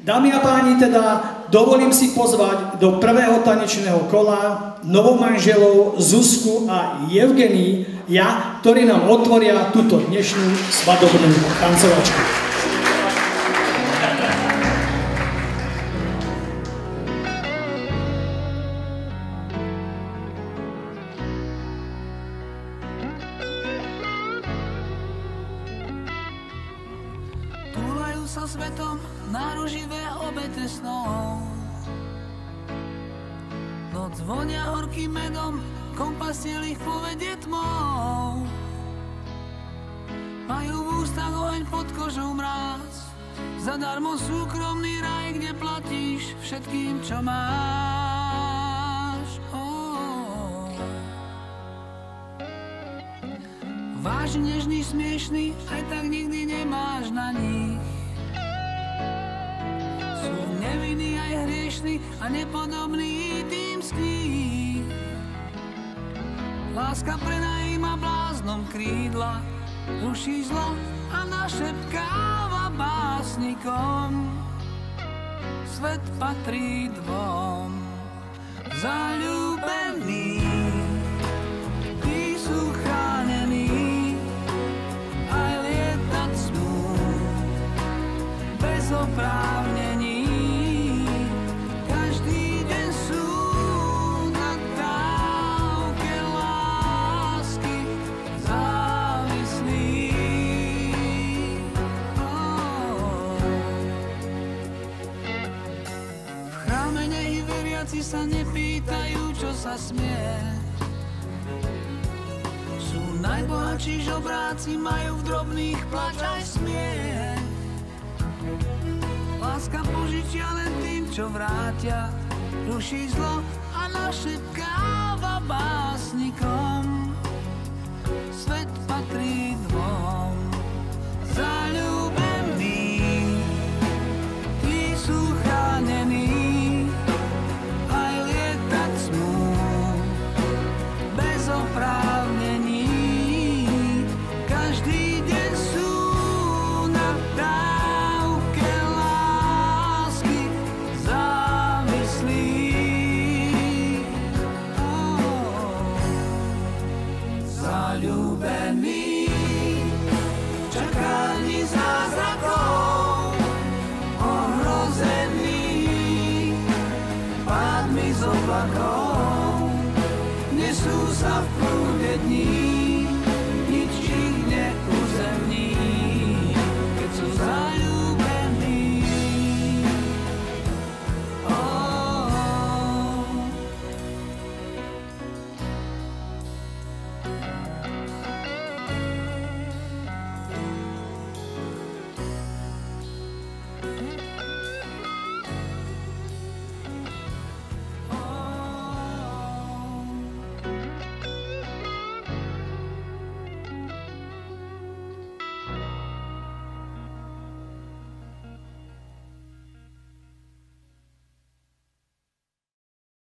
Dámy a páni, teda dovolím si pozvať do prvého tanečného kola novomanželov Zuzku a Evgenija, ktorí nám otvoria túto dnešnú svadobnú tancovačku. Túlajú sa svetom náruživé obete snov. Noc vonia horkým medom, kompastiel ich povedie tmou. Majú v ústach oheň, pod kožou mráz, zadarmo súkromný raj, kde platíš všetkým, čo máš. Vážny, nežný, smiešný, aj tak nikdy nemáš na nich. Sú nevinní aj hriešní a nepodobní tým z kníh. Láska prenajíma bláznom krídla, ruší zlo a našepkáva básnikom. Svet patrí dvom zaľúbení, tí sú chránení, aj lietať smú bez oprávnení. Každý deň sú na dávke lásky závislí. V chráme nehy veriaci sa nepýtajú, čo sa smie. Sú najbohatší žobráci, majú v drobných plač aj smiech. Láska požičia len tým, čo vrátia, ruší zlo a našepkáva básnikom. Svet patrí dvom zaľúbení, tí sú chránení, aj lietať smú bez oprávnení. Každý deň sú na dávke lásky závislí. Zaľúbení v čakaní zázrakov, ohrození pádmi z oblakov, nesú sa v prúde dní, nič ich neuzemní, keď sú zaľúbení.